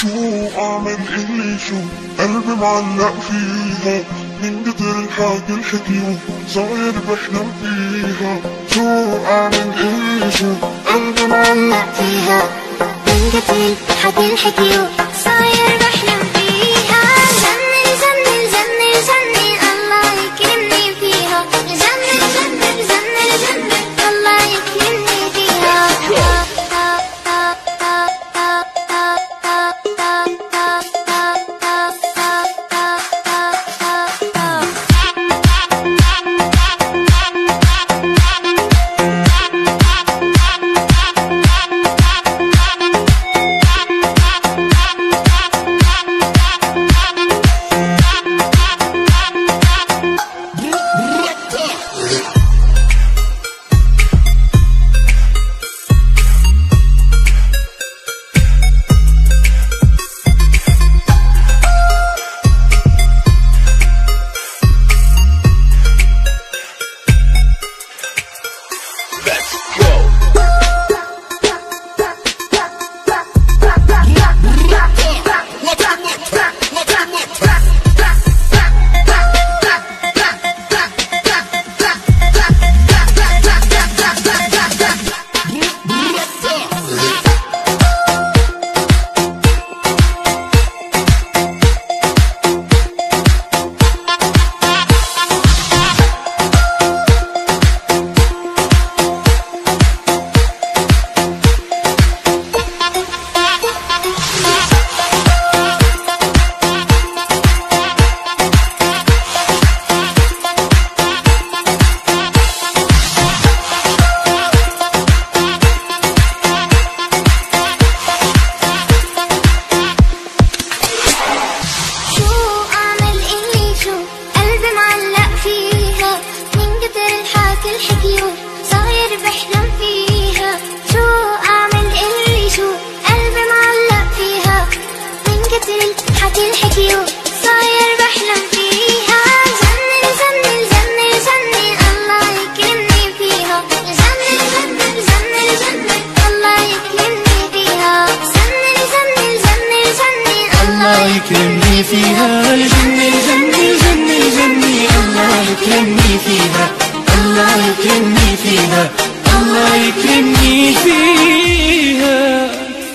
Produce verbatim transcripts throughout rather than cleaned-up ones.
شو اعمل اللي شو قلبي معلق فيها من قدر الحاجة الحكيو صاير بحلم فيها. شو اعمل اللي شو قلبي معلق فيها من قدر الحاجة الحكيو صاير بحلم فيها. جنن جنن جنن جنن الله يكرمني فيها. جنن جنن جنن جنن الله يكرمني فيها. يكرمني فيها الجنة الجنة الجنة الجنة الله يكرمني فيها. الله يكرمني فيها. الله يكرمني فيها.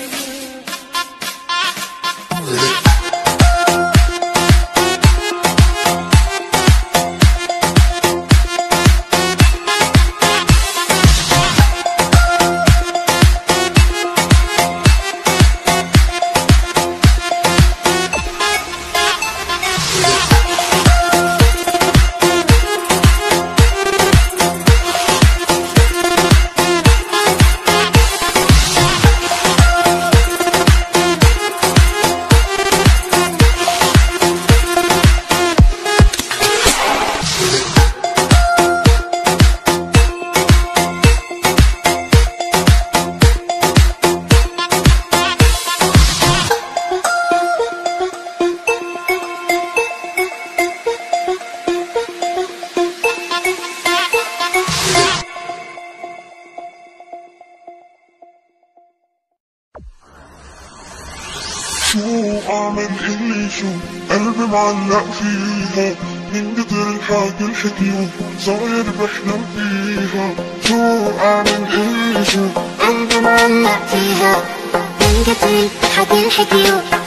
شو اعمل اللي شو قلبي معلق فيها من قدر الحاجة الحكيو صاير بحلم فيها. شو اعمل اللي شو قلبي معلق فيها من قدر الحاجة الحكيو